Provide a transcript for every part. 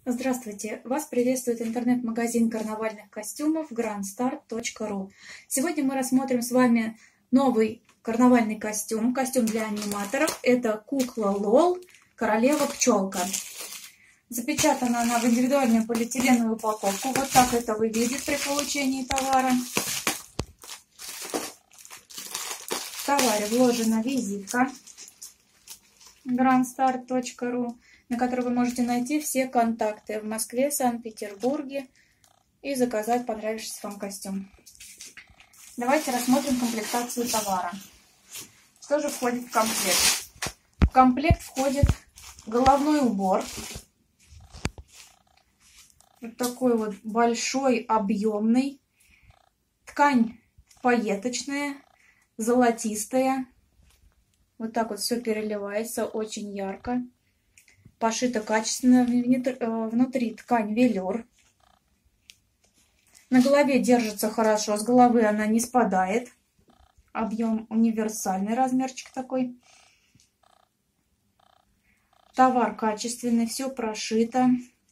Здравствуйте! Вас приветствует интернет-магазин карнавальных костюмов grandstar.ru. Сегодня мы рассмотрим с вами новый карнавальный костюм, костюм для аниматоров. Это кукла Лол, королева-пчелка. Запечатана она в индивидуальную полиэтиленовую упаковку. Вот так это выглядит при получении товара. В товаре вложена визитка grandstar.ru, на которой вы можете найти все контакты в Москве, Санкт-Петербурге и заказать понравившийся вам костюм. Давайте рассмотрим комплектацию товара. Что же входит в комплект? В комплект входит головной убор. Вот такой вот большой, объемный. Ткань пайеточная, золотистая. Вот так вот все переливается, очень ярко. Пошито качественно, внутри ткань велюр. На голове держится хорошо, с головы она не спадает. Объем универсальный, размерчик такой. Товар качественный, все прошито.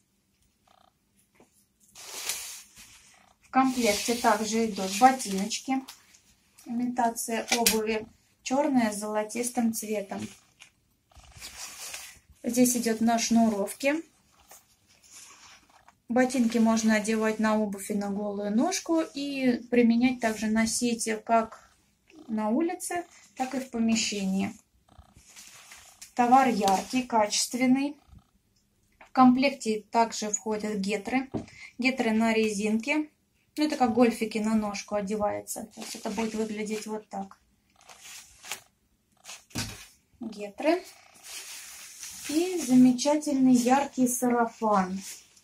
В комплекте также идут ботиночки. Имитация обуви. Черная с золотистым цветом. Здесь идет на шнуровке. Ботинки можно одевать на обувь и на голую ножку и применять также носить как на улице, так и в помещении. Товар яркий, качественный. В комплекте также входят гетры. Гетры на резинке. Ну, это как гольфики на ножку одевается. То есть это будет выглядеть вот так. Гетры. И замечательный яркий сарафан.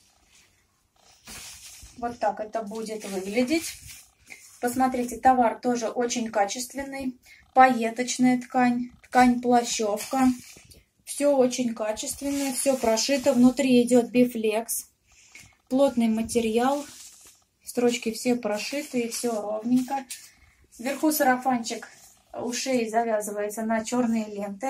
Вот так это будет выглядеть. Посмотрите, товар тоже очень качественный. Пайеточная ткань, ткань плащевка. Все очень качественное, все прошито. Внутри идет бифлекс. Плотный материал. Строчки все прошиты, все ровненько. Вверху сарафанчик у шеи завязывается на черные ленты.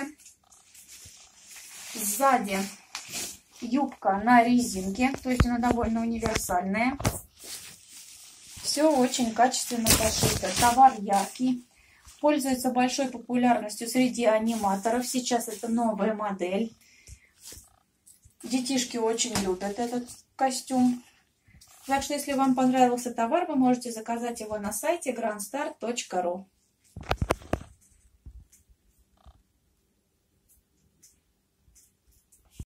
Сзади юбка на резинке, то есть она довольно универсальная. Все очень качественно пошито. Товар яркий. Пользуется большой популярностью среди аниматоров. Сейчас это новая модель. Детишки очень любят этот костюм. Так что, если вам понравился товар, вы можете заказать его на сайте grandstar.ru.